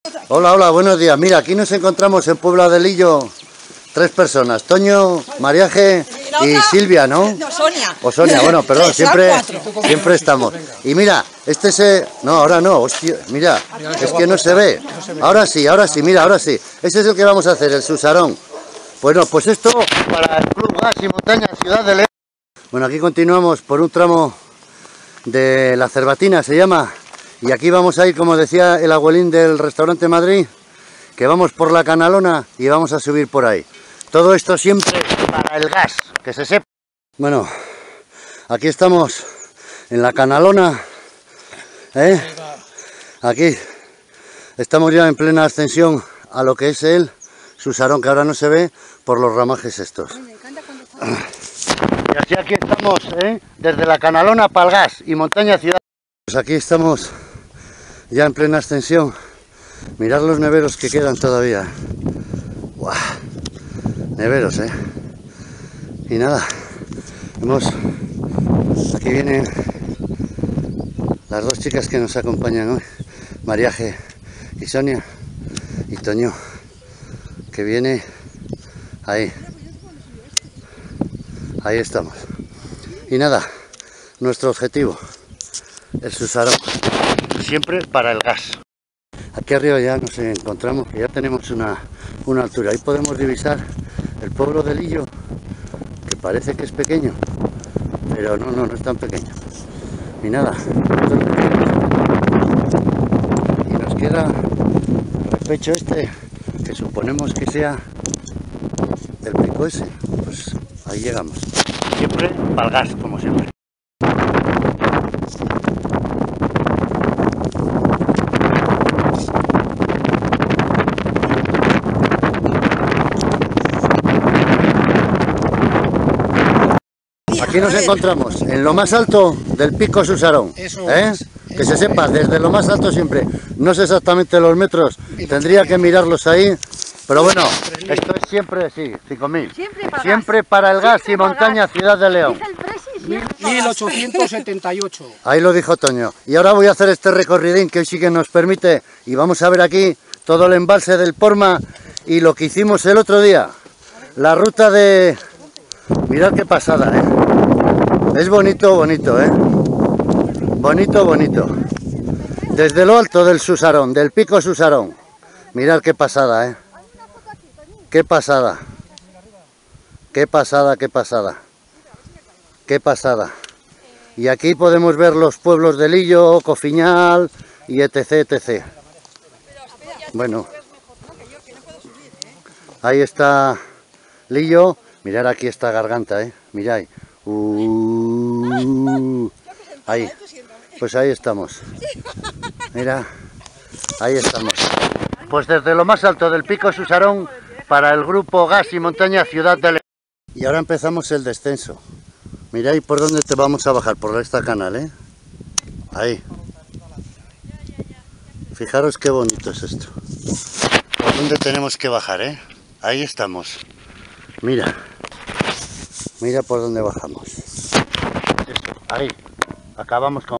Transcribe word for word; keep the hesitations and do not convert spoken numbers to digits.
Hola, hola, buenos días. Mira, aquí nos encontramos en Puebla de Lillo tres personas, Toño, Mariaje y Silvia, ¿no? No, Sonia. O Sonia, bueno, perdón, siempre, siempre estamos. Y mira, este se... No, ahora no, hostia, mira, es que no se ve. Ahora sí, ahora sí, mira, ahora sí. Ese es el que vamos a hacer, el Susarón. Bueno, pues esto para el Club Gas y Montaña Ciudad de León. Bueno, aquí continuamos por un tramo de la Cervatina, se llama. Y aquí vamos a ir, como decía el abuelín del restaurante Madrid, que vamos por la Canalona y vamos a subir por ahí. Todo esto siempre para el gas, que se sepa. Bueno, aquí estamos en la Canalona, ¿eh? Aquí estamos ya en plena ascensión a lo que es el Susarón, que ahora no se ve por los ramajes estos. Y así aquí estamos, ¿eh? Desde la Canalona para el gas y Montaña Ciudad. Pues aquí estamos ya en plena ascensión. Mirad los neveros que quedan todavía. ¡Guau! Neveros, ¿eh? Y nada, hemos... Aquí vienen las dos chicas que nos acompañan hoy, Mariaje y Sonia, y Toño, que viene ahí. Ahí estamos. Y nada, nuestro objetivo, el Susarón, siempre para el gas. Aquí arriba ya nos encontramos, que ya tenemos una, una altura. Ahí podemos divisar el pueblo de Lillo, que parece que es pequeño, pero no, no, no es tan pequeño. Y nada, y nos queda el repecho este, que suponemos que sea el pico ese. Pues ahí llegamos. Siempre para el gas, como siempre. Aquí nos encontramos en lo más alto del pico Susarón, ¿eh? Que se sepa, desde lo más alto siempre. No sé exactamente los metros, tendría que mirarlos ahí, pero bueno, esto es siempre, sí, cinco mil. Siempre para, siempre para el gas y Montaña Ciudad de León. mil ochocientos setenta y ocho. Ahí lo dijo Toño. Y ahora voy a hacer este recorridín que hoy sí que nos permite, y vamos a ver aquí todo el embalse del Porma y lo que hicimos el otro día. La ruta de... Mirad qué pasada, ¿eh? Es bonito, bonito, ¿eh? Bonito, bonito. Desde lo alto del Susarón, del pico Susarón. Mirad qué pasada, ¿eh? Qué pasada. Qué pasada, qué pasada. Qué pasada. Y aquí podemos ver los pueblos de Lillo, Cofiñal y etc, etcétera. Bueno. Ahí está Lillo. Mirad aquí esta garganta, ¿eh? Mirad. Uh, ahí, pues ahí estamos. Mira, ahí estamos. Pues desde lo más alto del pico Susarón para el grupo Gas y Montaña Ciudad de León. Y ahora empezamos el descenso. Mirad por dónde te vamos a bajar, por esta canal, ¿eh? Ahí. Fijaros qué bonito es esto. Por dónde tenemos que bajar, ¿eh? Ahí estamos. Mira. Mira por dónde bajamos. Ahí. Acabamos con...